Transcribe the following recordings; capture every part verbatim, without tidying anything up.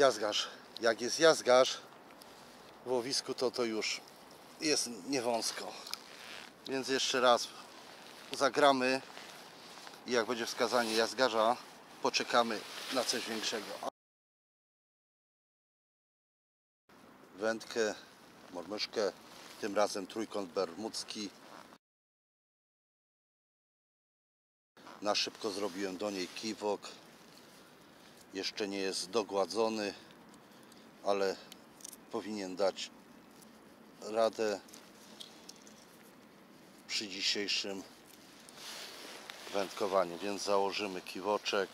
jazgarz. Jak jest jazgarz w łowisku, to to już jest niewąsko. Więc jeszcze raz zagramy i jak będzie wskazanie jazgarza, poczekamy na coś większego. Wędkę, mormyszkę, tym razem trójkąt bermudzki. Na szybko zrobiłem do niej kiwok. Jeszcze nie jest dogładzony, ale powinien dać radę przy dzisiejszym wędkowaniu. Więc założymy kiwoczek.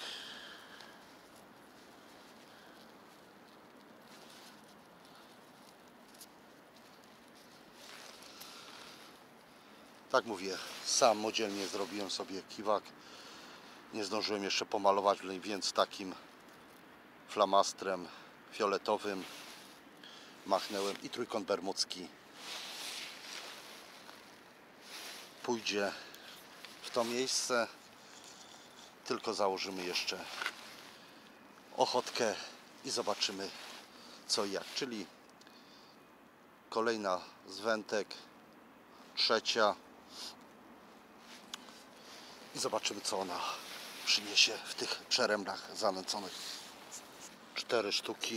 Tak mówię, samodzielnie zrobiłem sobie kiwak. Nie zdążyłem jeszcze pomalować, więc takim flamastrem fioletowym machnąłem i trójkąt bermudzki pójdzie w to miejsce. Tylko założymy jeszcze ochotkę i zobaczymy co i jak. Czyli kolejna z wędek, trzecia, i zobaczymy co ona przyniesie w tych przerębach zanęconych. Cztery sztuki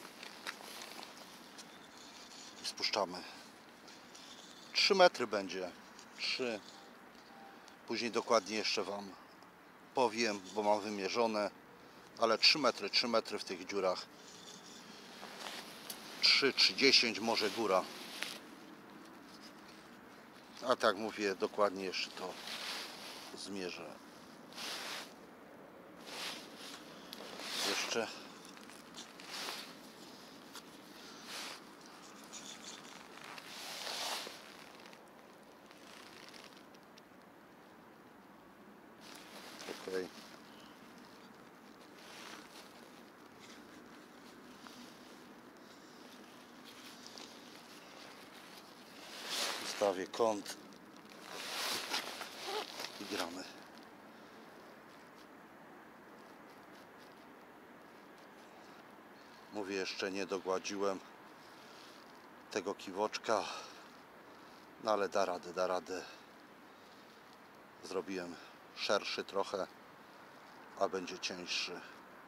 i spuszczamy. Trzy metry będzie. Trzy. Później dokładnie jeszcze Wam powiem, bo mam wymierzone, ale trzy metry, trzy metry w tych dziurach. trzy, trzy, dziesięć może góra. A tak mówię, dokładnie jeszcze to zmierzę. Jeszcze okej. Ustawię kąt i gramy. Mówię, jeszcze nie dogładziłem tego kiwoczka, no ale da radę, da radę. Zrobiłem szerszy trochę, a będzie cieńszy.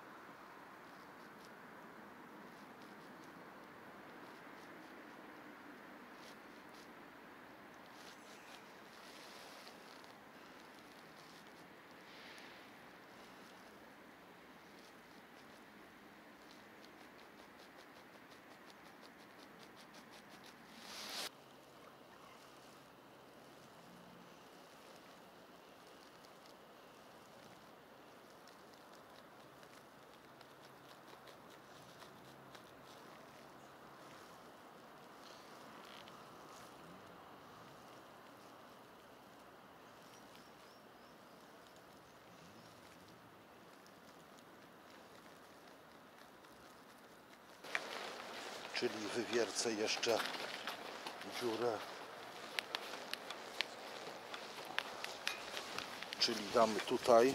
Czyli wywiercę jeszcze dziurę. Czyli damy tutaj.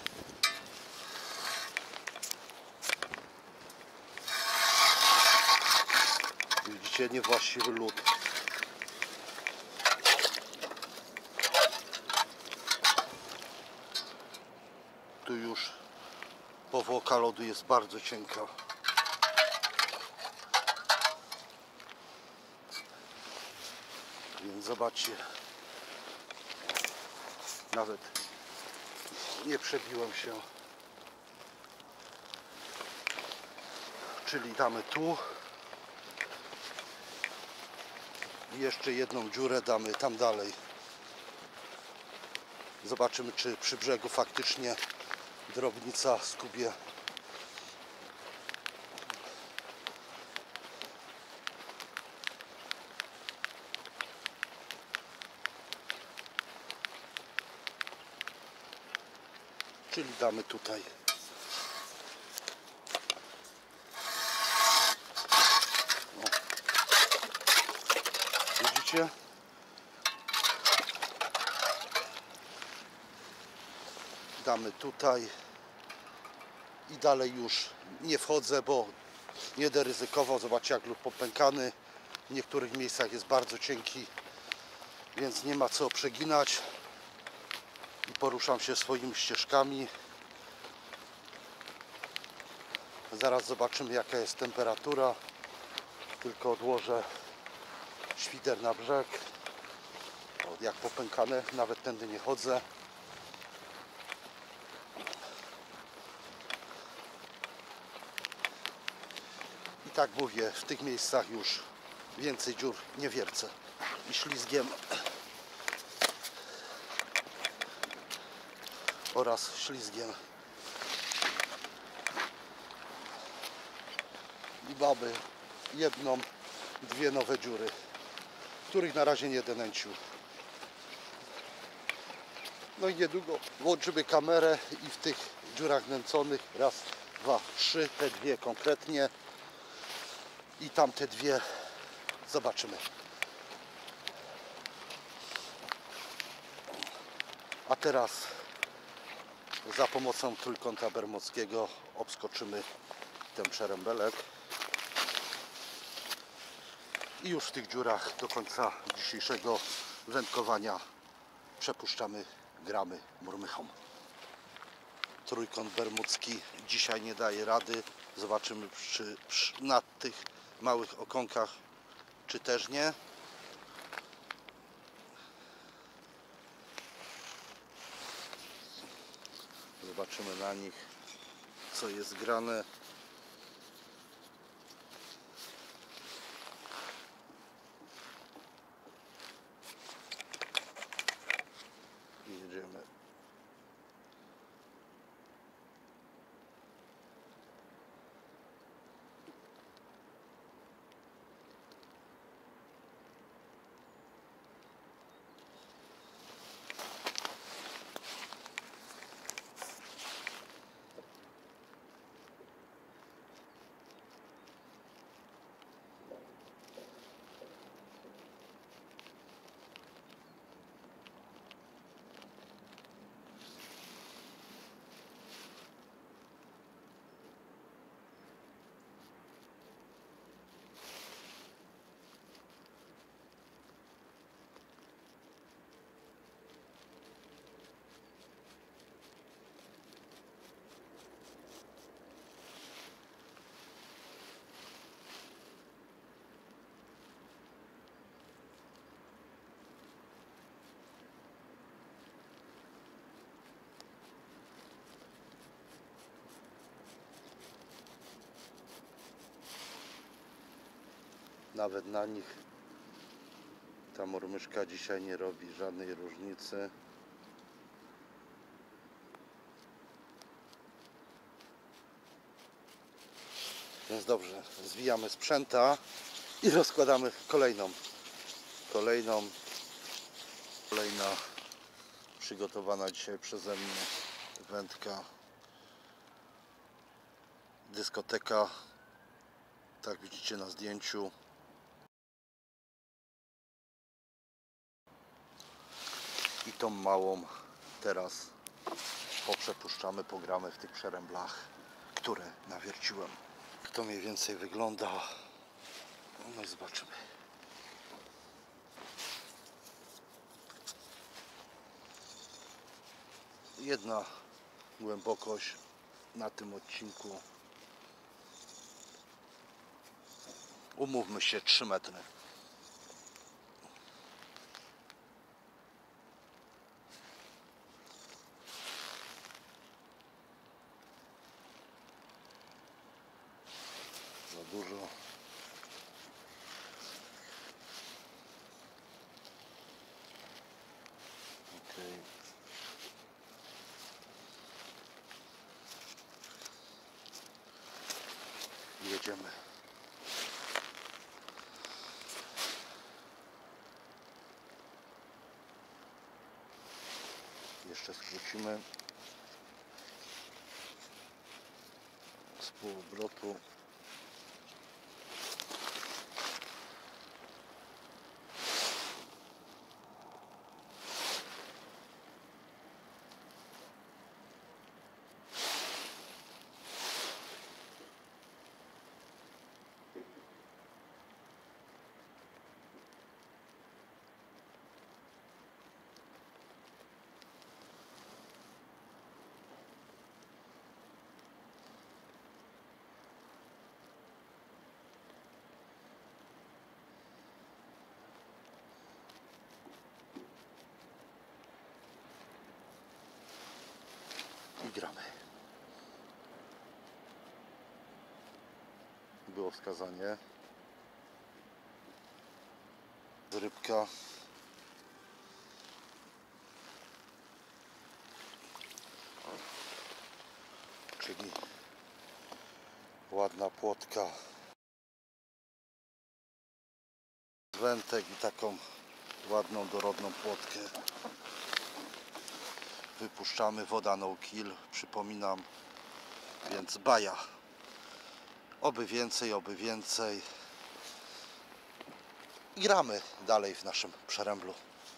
Widzicie, niewłaściwy lód. Tu już powłoka lodu jest bardzo cienka. Więc zobaczcie, nawet nie przebiłem się. Czyli damy tu i jeszcze jedną dziurę damy tam dalej. Zobaczymy, czy przy brzegu faktycznie drobnica skubie. Czyli damy tutaj. No. Widzicie? Damy tutaj i dalej już nie wchodzę, bo nie będę ryzykował. Zobaczcie, jak lód popękany. W niektórych miejscach jest bardzo cienki, więc nie ma co przeginać. I poruszam się swoimi ścieżkami. Zaraz zobaczymy, jaka jest temperatura. Tylko odłożę świder na brzeg. O, jak popękane, nawet tędy nie chodzę. I tak mówię, w tych miejscach już więcej dziur nie wiercę. I ślizgiem oraz ślizgiem i baby jedną, dwie nowe dziury, których na razie nie denęcił. No i niedługo włączymy kamerę i w tych dziurach nęconych raz, dwa, trzy, te dwie konkretnie i tamte dwie zobaczymy. A teraz za pomocą trójkąta bermudzkiego obskoczymy ten przerębelek i już w tych dziurach do końca dzisiejszego wędkowania przepuszczamy gramy murmychom. Trójkąt bermudzki dzisiaj nie daje rady. Zobaczymy przy, przy, na tych małych okonkach, czy też nie. Zobaczymy na nich, co jest grane. I jedziemy. Nawet na nich ta murmyszka dzisiaj nie robi żadnej różnicy. Więc dobrze, zwijamy sprzęta i rozkładamy kolejną. Kolejną. Kolejna przygotowana dzisiaj przeze mnie wędka. Dyskoteka. Tak widzicie na zdjęciu. I tą małą teraz poprzepuszczamy, pogramy w tych przeręblach, które nawierciłem. To mniej więcej wygląda. No i zobaczymy. Jedna głębokość na tym odcinku. Umówmy się, trzy metry. Za dużo. Okay. Jedziemy. Jeszcze skrócimy z półobrotu. gramy. Było wskazanie. Rybka. Czyli ładna płotka. Wętek i taką ładną, dorodną płotkę. Wypuszczamy, woda no kill, przypominam, więc baja. Oby więcej, oby więcej. I gramy dalej w naszym przeręblu.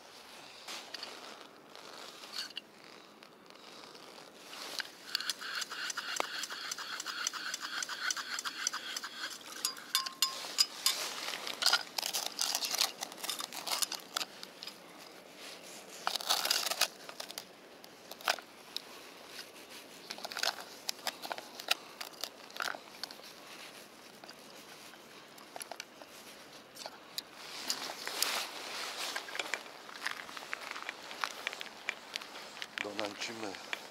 Donęcimy.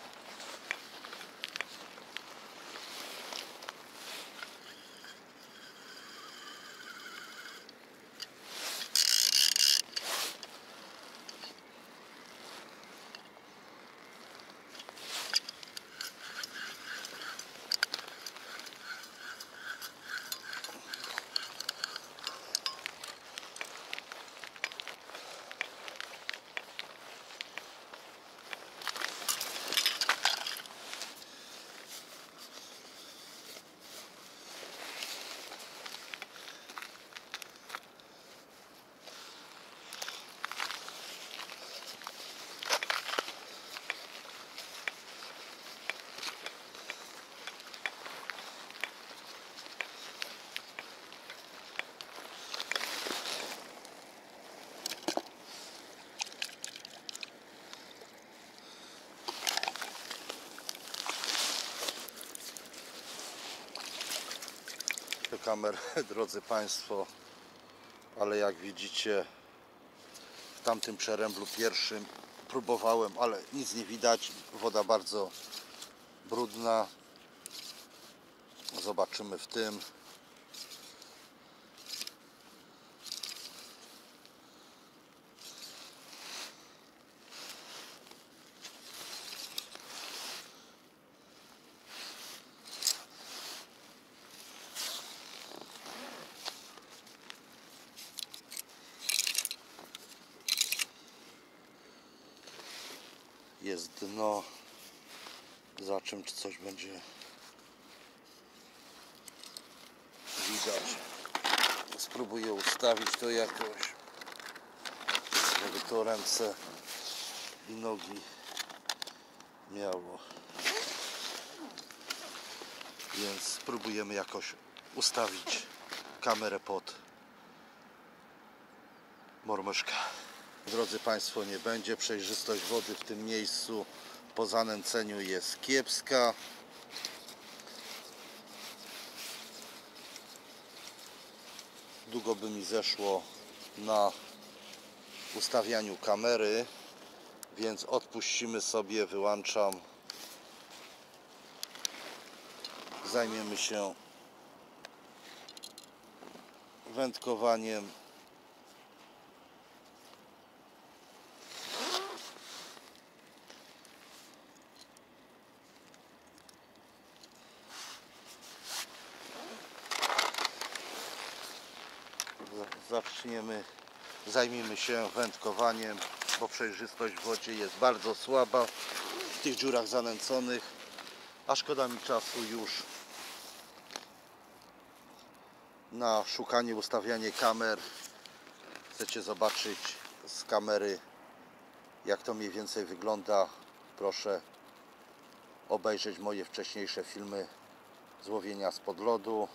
Kamer, drodzy Państwo, ale jak widzicie, w tamtym przeręblu pierwszym próbowałem, ale nic nie widać, woda bardzo brudna. Zobaczymy w tym. Jest dno. Za czym czy coś będzie widać. Spróbuję ustawić to jakoś, żeby to ręce i nogi miało. Więc spróbujemy jakoś ustawić kamerę pod mormyszka. Drodzy Państwo, nie będzie. Przejrzystość wody w tym miejscu po zanęceniu jest kiepska. Długo by mi zeszło na ustawianiu kamery, więc odpuścimy sobie, wyłączam. Zajmiemy się wędkowaniem. Zaczniemy, zajmiemy się wędkowaniem, bo przejrzystość w wodzie jest bardzo słaba w tych dziurach zanęconych, a szkoda mi czasu już na szukanie, ustawianie kamer. Chcecie zobaczyć z kamery, jak to mniej więcej wygląda? Proszę obejrzeć moje wcześniejsze filmy z łowienia spod lodu.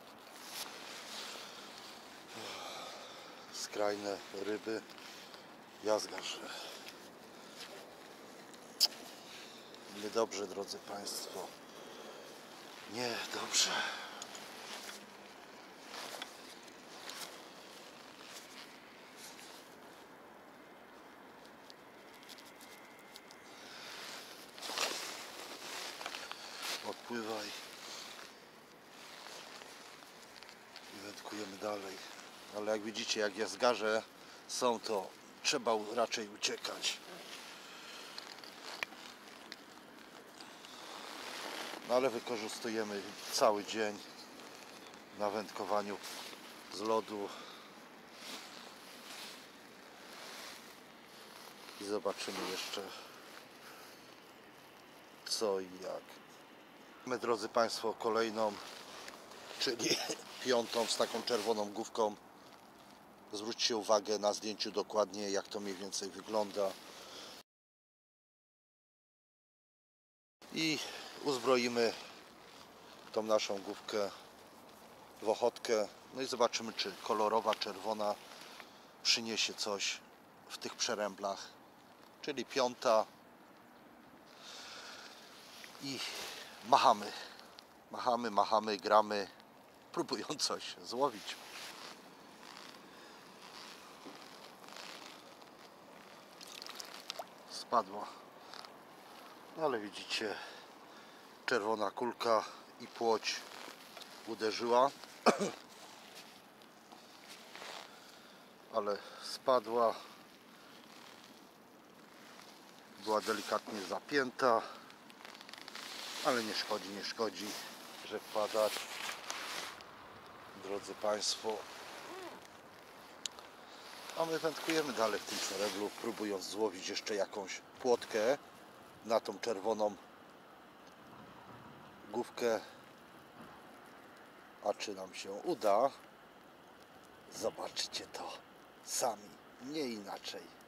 Skrajne ryby. Jazgarz. Niedobrze, drodzy Państwo. Niedobrze. pływaj. I wędkujemy dalej. Ale jak widzicie, jak jazgarze są, to trzeba raczej uciekać. No ale wykorzystujemy cały dzień na wędkowaniu z lodu. I zobaczymy jeszcze co i jak. My, drodzy Państwo, kolejną, czyli piątą z taką czerwoną główką. Zwróćcie uwagę na zdjęciu dokładnie, jak to mniej więcej wygląda. I uzbroimy tą naszą główkę w ochotkę. No i zobaczymy, czy kolorowa, czerwona przyniesie coś w tych przeręblach. Czyli piąta. I machamy. Machamy, machamy, gramy, próbując coś złowić. Spadła. No ale widzicie, czerwona kulka i płoć uderzyła. Ale spadła. Była delikatnie zapięta. Ale nie szkodzi, nie szkodzi, że wpadać. Drodzy Państwo. A my wędkujemy dalej w tym przeręblu, próbując złowić jeszcze jakąś płotkę na tą czerwoną główkę. A czy nam się uda? Zobaczcie to sami, nie inaczej.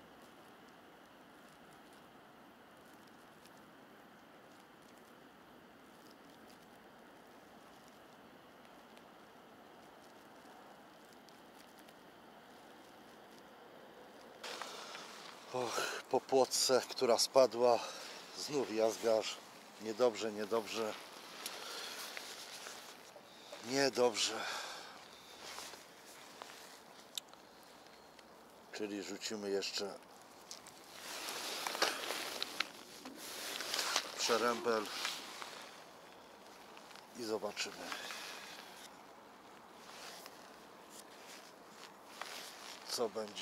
Och, po płotce, która spadła, znów jazgarz. Niedobrze, niedobrze. Niedobrze. Czyli rzucimy jeszcze przerębel i zobaczymy. Co będzie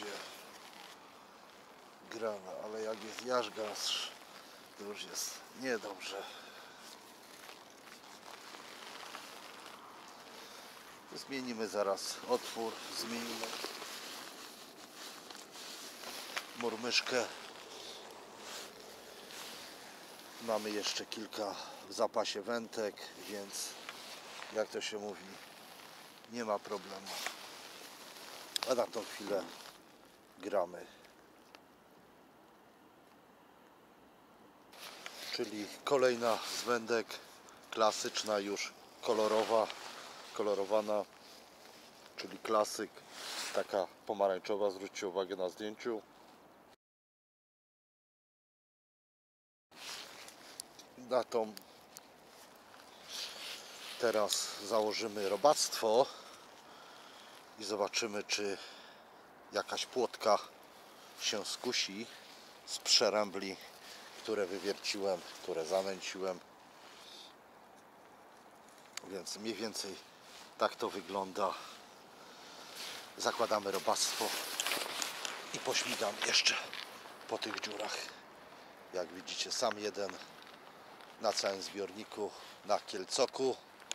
grane, ale jak jest jazgarz, to już jest niedobrze. Zmienimy zaraz otwór, zmienimy murmyszkę. Mamy jeszcze kilka w zapasie wędek, więc jak to się mówi, nie ma problemu. A na tą chwilę gramy. Czyli kolejna z wędek, klasyczna już, kolorowa, kolorowana, czyli klasyk, taka pomarańczowa, zwróćcie uwagę na zdjęciu. Na tą teraz założymy robactwo i zobaczymy, czy jakaś płotka się skusi z przerębli, które wywierciłem, które zanęciłem. Więc mniej więcej tak to wygląda. Zakładamy robactwo i pośmigam jeszcze po tych dziurach. Jak widzicie, sam jeden na całym zbiorniku na Kielcoku.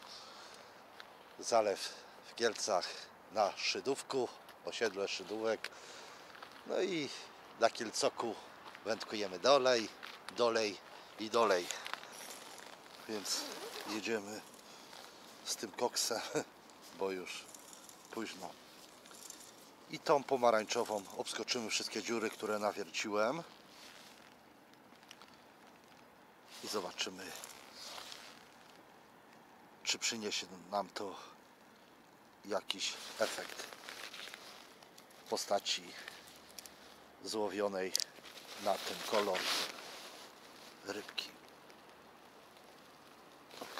Zalew w Kielcach na Szydówku, osiedle Szydówek. No i na Kielcoku wędkujemy dolej, dolej i dolej. Więc jedziemy z tym koksem, bo już późno. I tą pomarańczową obskoczymy wszystkie dziury, które nawierciłem. I zobaczymy, czy przyniesie nam to jakiś efekt w postaci złowionej na ten kolor rybki. Ok.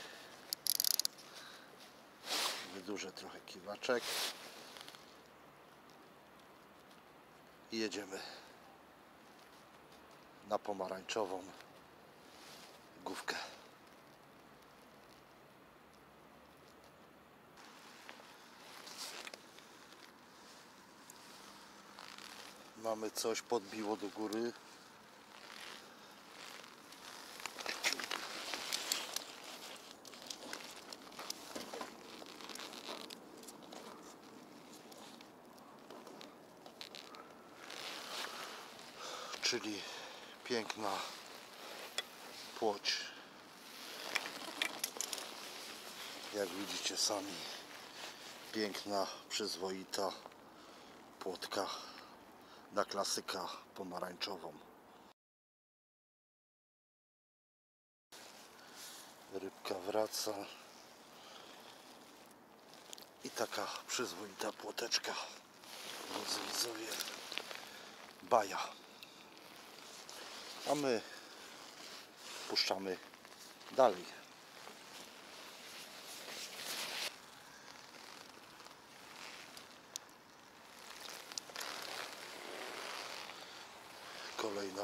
Wydłużę trochę kiwaczek. I jedziemy na pomarańczową główkę. Mamy coś, podbiło do góry. Czyli piękna płoć. Jak widzicie sami, piękna, przyzwoita płotka na klasyka pomarańczową. Rybka wraca i taka przyzwoita płoteczka. Drodzy widzowie, baja. A my puszczamy dalej. Kolejna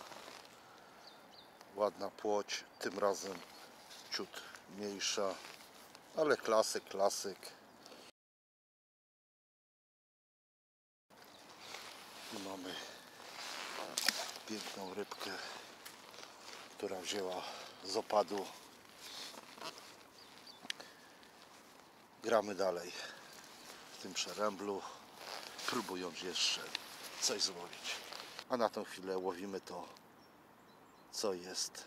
ładna płoć, tym razem ciut mniejsza, ale klasyk, klasyk. I mamy piękną rybkę, która wzięła z opadu. Gramy dalej w tym przeręblu, próbując jeszcze coś złowić. A na tą chwilę łowimy to, co jest.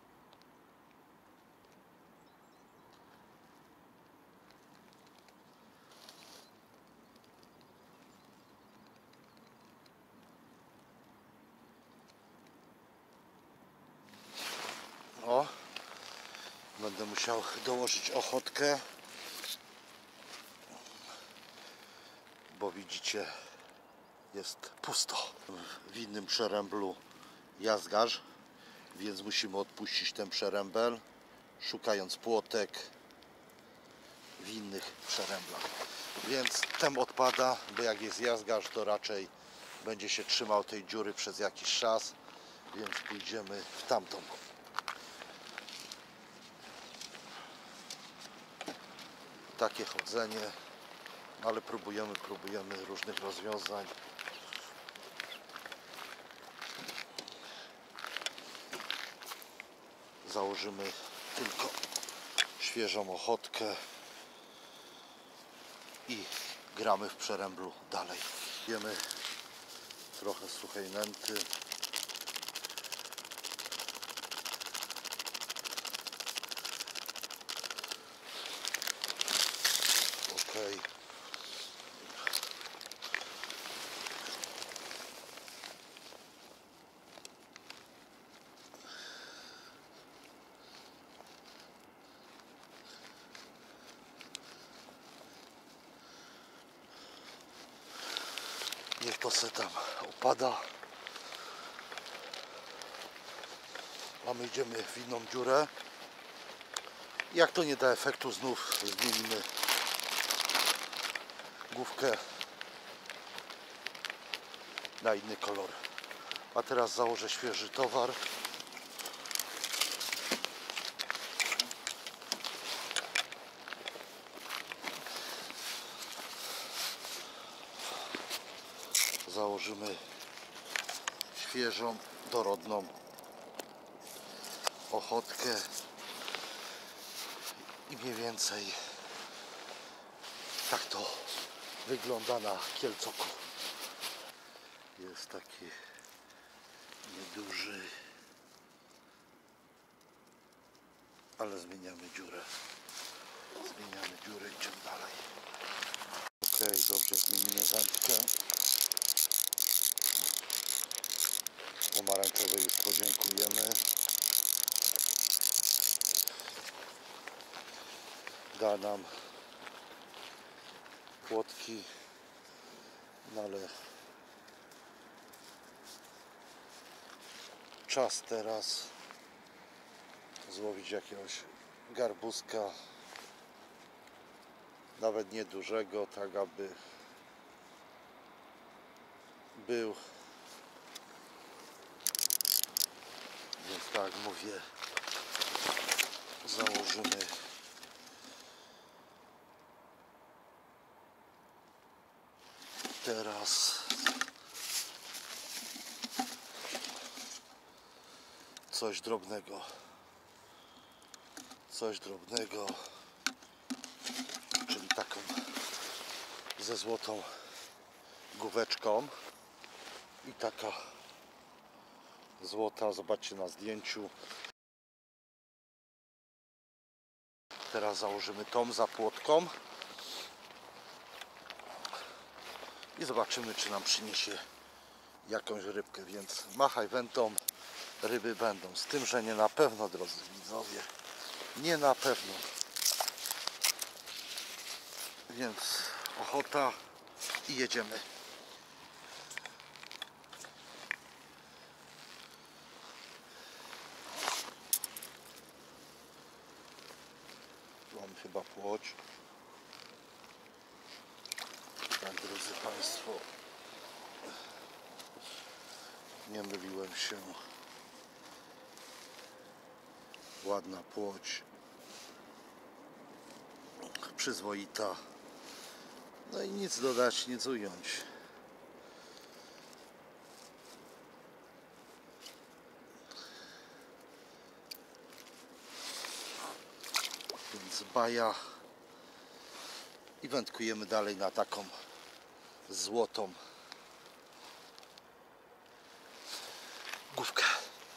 O, będę musiał dołożyć ochotkę, bo widzicie, jest pusto. W innym przeręblu jazgarz, więc musimy odpuścić ten przerębel, szukając płotek w innych przeręblach. Więc ten odpada, bo jak jest jazgarz, to raczej będzie się trzymał tej dziury przez jakiś czas, więc pójdziemy w tamtą. Takie chodzenie, ale próbujemy, próbujemy różnych rozwiązań. Założymy tylko świeżą ochotkę i gramy w przeręblu dalej. Jemy trochę suchej nęty. Okej. Niech to se tam opada. A my idziemy w inną dziurę. Jak to nie da efektu, znów zmienimy główkę na inny kolor. A teraz założę świeży towar. Założymy świeżą, dorodną ochotkę i mniej więcej tak to wygląda na Kielcoku. Jest taki nieduży, ale zmieniamy dziurę. Zmieniamy dziurę i idziemy dalej. Ok, dobrze, zmienimy wędkę. Pomarańczowej już podziękujemy. Da nam płotki, no ale czas teraz złowić jakiegoś garbuska, nawet niedużego, tak aby był. Więc tak jak mówię, założymy teraz coś drobnego. Coś drobnego, czyli taką ze złotą główeczką i taka złota, zobaczcie na zdjęciu. Teraz założymy tą za płotką i zobaczymy, czy nam przyniesie jakąś rybkę, więc machaj wędką, ryby będą, z tym, że nie na pewno, drodzy widzowie, nie na pewno, więc ochota i jedziemy. Tu mamy chyba płoć. Tak, drodzy Państwo, nie myliłem się. Ładna płoć, przyzwoita. No i nic dodać, nic ująć. Więc baja i wędkujemy dalej na taką złotą główkę.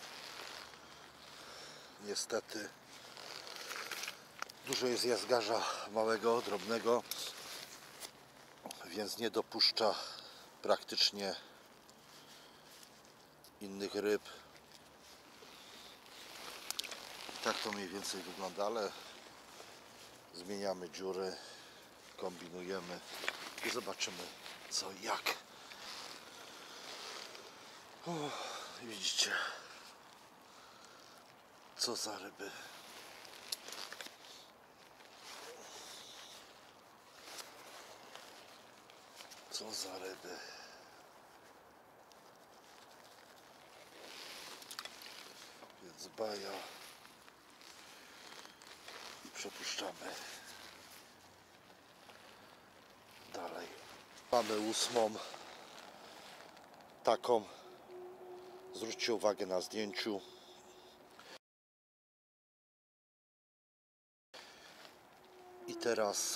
Niestety dużo jest jazgarza małego, drobnego, więc nie dopuszcza praktycznie innych ryb. Tak to mniej więcej wygląda, ale zmieniamy dziury, kombinujemy i zobaczymy co i jak. O, widzicie, co za ryby. Co za ryby. Więc baja i przepuszczamy dalej. Mamy ósmą taką, zwróćcie uwagę na zdjęciu. I teraz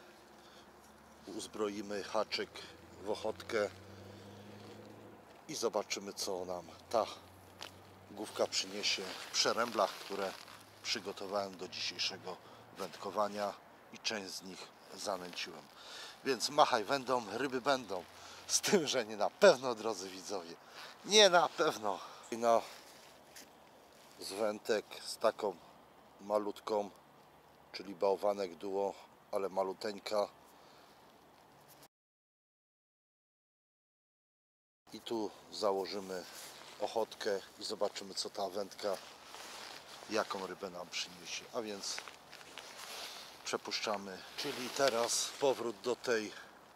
uzbroimy haczyk w ochotkę i zobaczymy, co nam ta główka przyniesie w przeręblach, które przygotowałem do dzisiejszego wędkowania i część z nich zanęciłem. Więc machaj wędą, ryby będą, z tym, że nie na pewno, drodzy widzowie, nie na pewno. I na z wędek z taką malutką, czyli bałwanek duo, ale maluteńka. I tu założymy ochotkę i zobaczymy, co ta wędka, jaką rybę nam przyniesie. A więc przepuszczamy. Czyli teraz powrót do tej,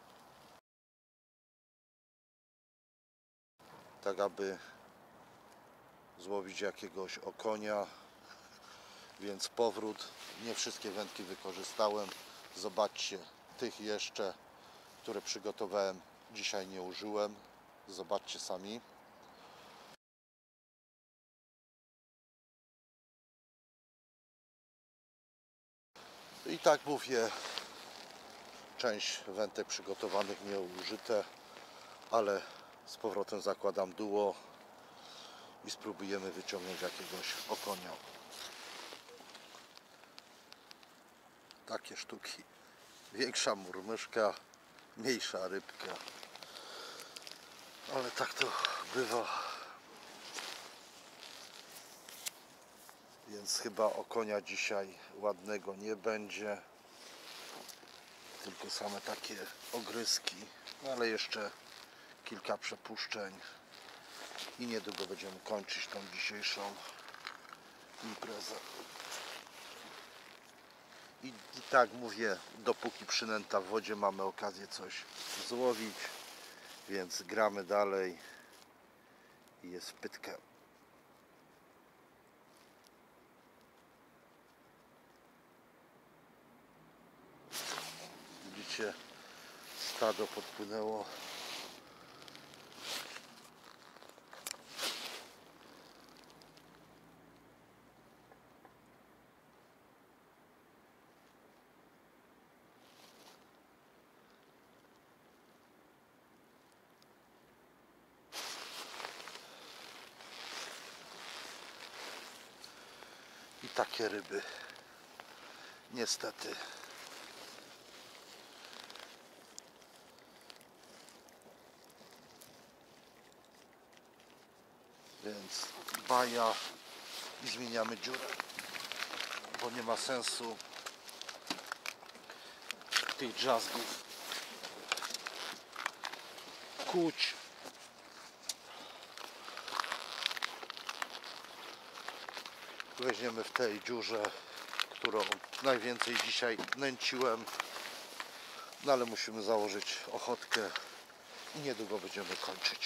tak aby złowić jakiegoś okonia. Więc powrót. Nie wszystkie wędki wykorzystałem. Zobaczcie, tych jeszcze, które przygotowałem, dzisiaj nie użyłem. Zobaczcie sami. I tak mówię, część wędek przygotowanych nie użyte, ale z powrotem zakładam duo i spróbujemy wyciągnąć jakiegoś okonia. Takie sztuki. Większa murmyszka, mniejsza rybka. Ale tak to bywa. Więc chyba okonia dzisiaj ładnego nie będzie. Tylko same takie ogryzki. No ale jeszcze kilka przepuszczeń i niedługo będziemy kończyć tą dzisiejszą imprezę. I, i tak mówię, dopóki przynęta w wodzie mamy okazję coś złowić, więc gramy dalej i jest pytka. Widzicie, stado podpłynęło. takie ryby. Niestety. Więc baja i zmieniamy dziurę, bo nie ma sensu tych drzazgów kuć. Weźmiemy w tej dziurze, którą najwięcej dzisiaj nęciłem, no ale musimy założyć ochotkę i niedługo będziemy kończyć.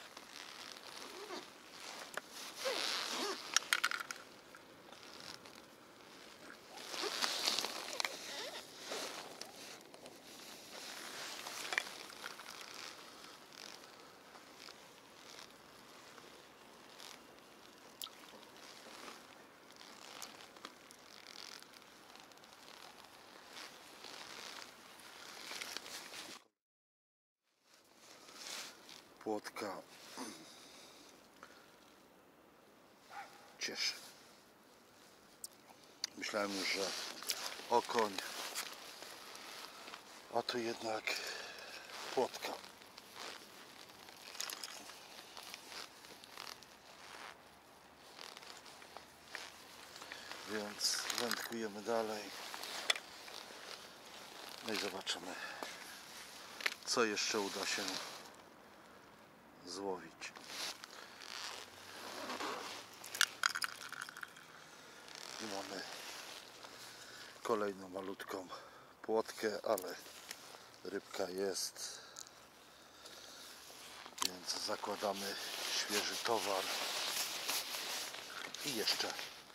Płotka cieszy. Myślałem już, że okoń, a tu jednak płotka. Więc wędkujemy dalej. No i zobaczymy, co jeszcze uda się złowić. I mamy kolejną malutką płotkę, ale rybka jest, więc zakładamy świeży towar i jeszcze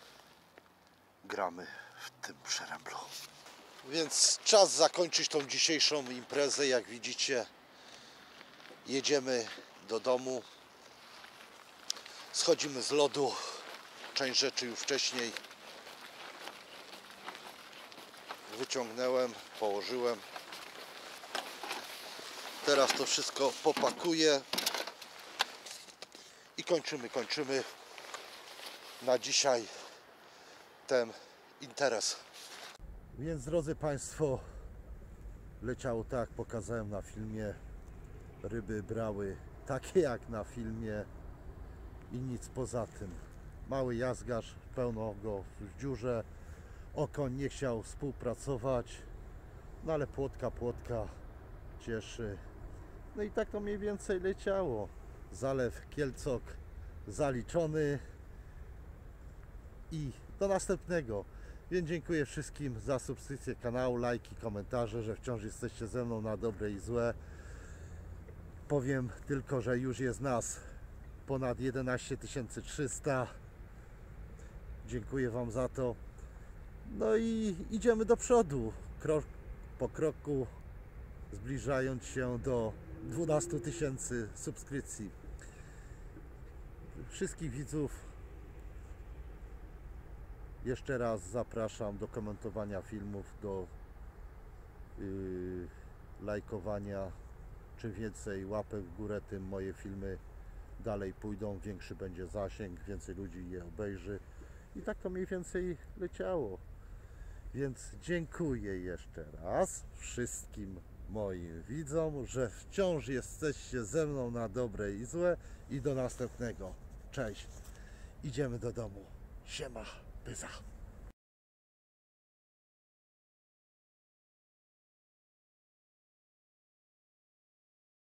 gramy w tym przeręblu. Więc czas zakończyć tą dzisiejszą imprezę. Jak widzicie, jedziemy do domu, schodzimy z lodu, część rzeczy już wcześniej wyciągnąłem, położyłem. Teraz to wszystko popakuję i kończymy, kończymy na dzisiaj ten interes. Więc drodzy Państwo, leciało tak jak pokazałem na filmie. Ryby brały takie jak na filmie i nic poza tym. Mały jazgarz, pełno go w dziurze. Okoń nie chciał współpracować, no ale płotka, płotka cieszy. No i tak to mniej więcej leciało. Zalew Kielcok zaliczony i do następnego. Więc dziękuję wszystkim za subskrypcję kanału, lajki, komentarze, że wciąż jesteście ze mną na dobre i złe. Powiem tylko, że już jest nas ponad jedenaście tysięcy trzysta. Dziękuję Wam za to. No i idziemy do przodu, krok po kroku, zbliżając się do dwunastu tysięcy subskrypcji. Wszystkich widzów jeszcze raz zapraszam do komentowania filmów, do yy, lajkowania. Czym więcej łapek w górę, tym moje filmy dalej pójdą, większy będzie zasięg, więcej ludzi je obejrzy. I tak to mniej więcej leciało. Więc dziękuję jeszcze raz wszystkim moim widzom, że wciąż jesteście ze mną na dobre i złe. I do następnego. Cześć. Idziemy do domu. Siema, pyza.